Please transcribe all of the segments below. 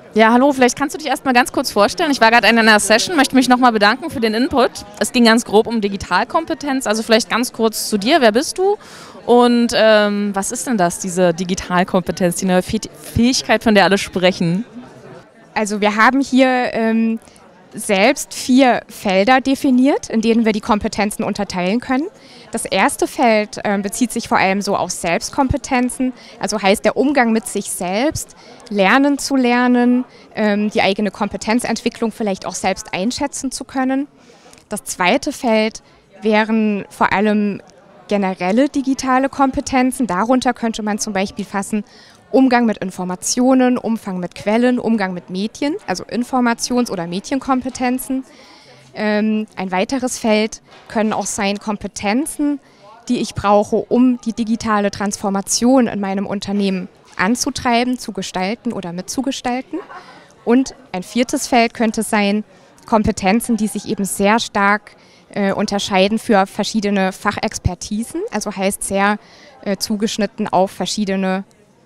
Ja, hallo, vielleicht kannst du dich erst mal ganz kurz vorstellen. Ich war gerade in einer Session, möchte mich nochmal bedanken für den Input. Es ging ganz grob um Digitalkompetenz, also vielleicht ganz kurz zu dir. Wer bist du und was ist denn das, diese Digitalkompetenz, die neue Fähigkeit, von der alle sprechen? Also wir haben hier selbst 4 Felder definiert, in denen wir die Kompetenzen unterteilen können. Das erste Feld bezieht sich vor allem so auf Selbstkompetenzen, also heißt der Umgang mit sich selbst, lernen zu lernen, die eigene Kompetenzentwicklung vielleicht auch selbst einschätzen zu können. Das zweite Feld wären vor allem generelle digitale Kompetenzen. Darunter könnte man zum Beispiel fassen Umgang mit Informationen, Umgang mit Quellen, Umgang mit Medien, also Informations- oder Medienkompetenzen. Ein weiteres Feld können auch sein Kompetenzen, die ich brauche, um die digitale Transformation in meinem Unternehmen anzutreiben, zu gestalten oder mitzugestalten. Und ein viertes Feld könnte sein Kompetenzen, die sich eben sehr stark unterscheiden für verschiedene Fachexpertisen, also heißt sehr zugeschnitten auf verschiedene.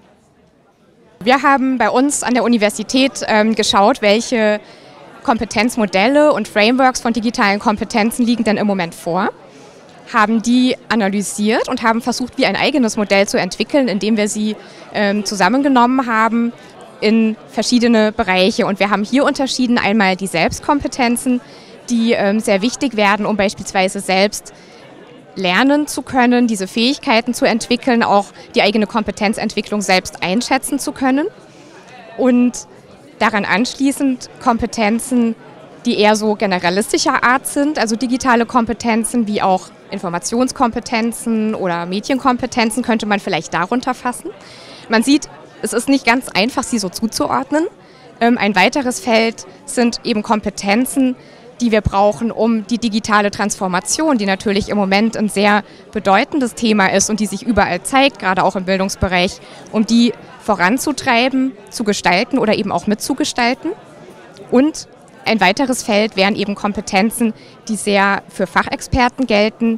Wir haben bei uns an der Universität geschaut, welche Kompetenzmodelle und Frameworks von digitalen Kompetenzen liegen denn im Moment vor, haben die analysiert und haben versucht, wie ein eigenes Modell zu entwickeln, indem wir sie zusammengenommen haben in verschiedene Bereiche. Und wir haben hier unterschieden einmal die Selbstkompetenzen, die sehr wichtig werden, um beispielsweise selbst lernen zu können, diese Fähigkeiten zu entwickeln, auch die eigene Kompetenzentwicklung selbst einschätzen zu können. Und daran anschließend Kompetenzen, die eher so generalistischer Art sind, also digitale Kompetenzen wie auch Informationskompetenzen oder Medienkompetenzen könnte man vielleicht darunter fassen. Man sieht, es ist nicht ganz einfach, sie so zuzuordnen. Ein weiteres Feld sind eben Kompetenzen, die wir brauchen, um die digitale Transformation, die natürlich im Moment ein sehr bedeutendes Thema ist und die sich überall zeigt, gerade auch im Bildungsbereich, um die voranzutreiben, zu gestalten oder eben auch mitzugestalten. Und ein weiteres Feld wären eben Kompetenzen, die sehr für Fachexperten gelten.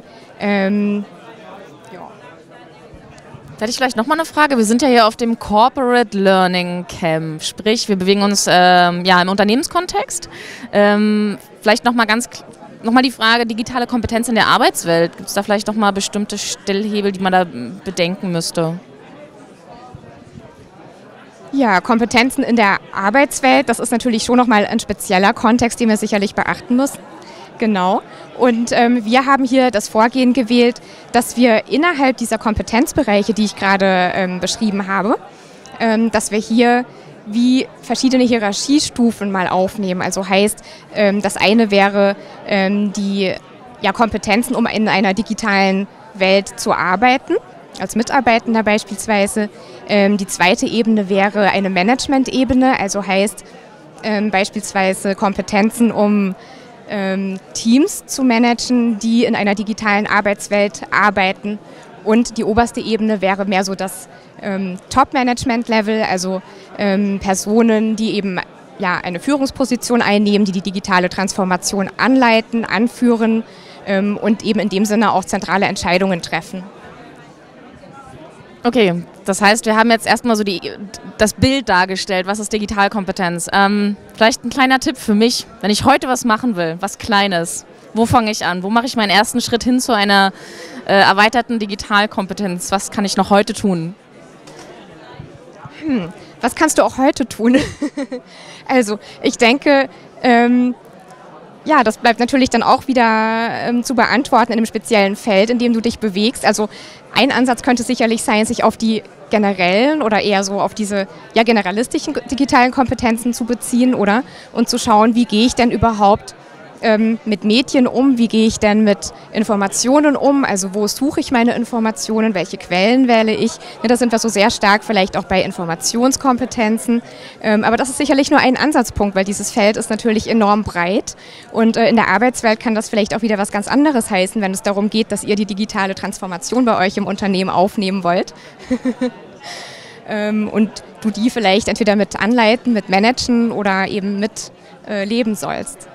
Da hätte ich vielleicht nochmal eine Frage. Wir sind ja hier auf dem Corporate Learning Camp, sprich wir bewegen uns im Unternehmenskontext. Vielleicht nochmal die Frage, digitale Kompetenz in der Arbeitswelt. Gibt es da vielleicht nochmal bestimmte Stellhebel, die man da bedenken müsste? Ja, Kompetenzen in der Arbeitswelt, das ist natürlich schon nochmal ein spezieller Kontext, den wir sicherlich beachten müssen. Genau. Und wir haben hier das Vorgehen gewählt, dass wir innerhalb dieser Kompetenzbereiche, die ich gerade beschrieben habe, dass wir hier wie verschiedene Hierarchiestufen mal aufnehmen. Also heißt, das eine wäre die Kompetenzen, um in einer digitalen Welt zu arbeiten, als Mitarbeitender beispielsweise. Die zweite Ebene wäre eine Management-Ebene, also heißt beispielsweise Kompetenzen, um Teams zu managen, die in einer digitalen Arbeitswelt arbeiten. Und die oberste Ebene wäre mehr so das Top-Management-Level, also Personen, die eben eine Führungsposition einnehmen, die die digitale Transformation anleiten, anführen und eben in dem Sinne auch zentrale Entscheidungen treffen. Okay, das heißt, wir haben jetzt erstmal so das Bild dargestellt, was ist Digitalkompetenz. Vielleicht ein kleiner Tipp für mich, wenn ich heute was machen will, was Kleines, wo fange ich an? Wo mache ich meinen ersten Schritt hin zu einer erweiterten Digitalkompetenz? Was kann ich noch heute tun? Was kannst du auch heute tun? Also ich denke, das bleibt natürlich dann auch wieder zu beantworten in einem speziellen Feld, in dem du dich bewegst. Also ein Ansatz könnte sicherlich sein, sich auf die generellen oder eher so auf diese generalistischen digitalen Kompetenzen zu beziehen, oder? Und zu schauen, wie gehe ich denn überhaupt mit Medien um, wie gehe ich denn mit Informationen um, also wo suche ich meine Informationen, welche Quellen wähle ich. Da sind wir so sehr stark vielleicht auch bei Informationskompetenzen, aber das ist sicherlich nur ein Ansatzpunkt, weil dieses Feld ist natürlich enorm breit und in der Arbeitswelt kann das vielleicht auch wieder was ganz anderes heißen, wenn es darum geht, dass ihr die digitale Transformation bei euch im Unternehmen aufnehmen wollt. Und du die vielleicht entweder mit anleiten, mit managen oder eben mit leben sollst.